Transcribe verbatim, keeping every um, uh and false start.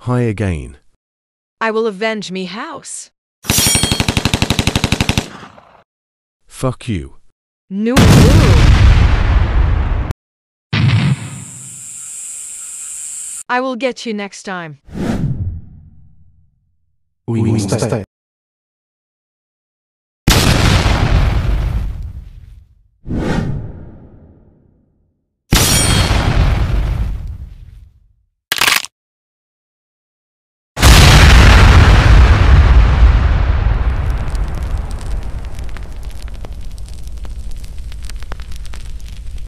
Hi again. I will avenge me house. Fuck you. No blue. I will get you next time. Oui, oui, stay.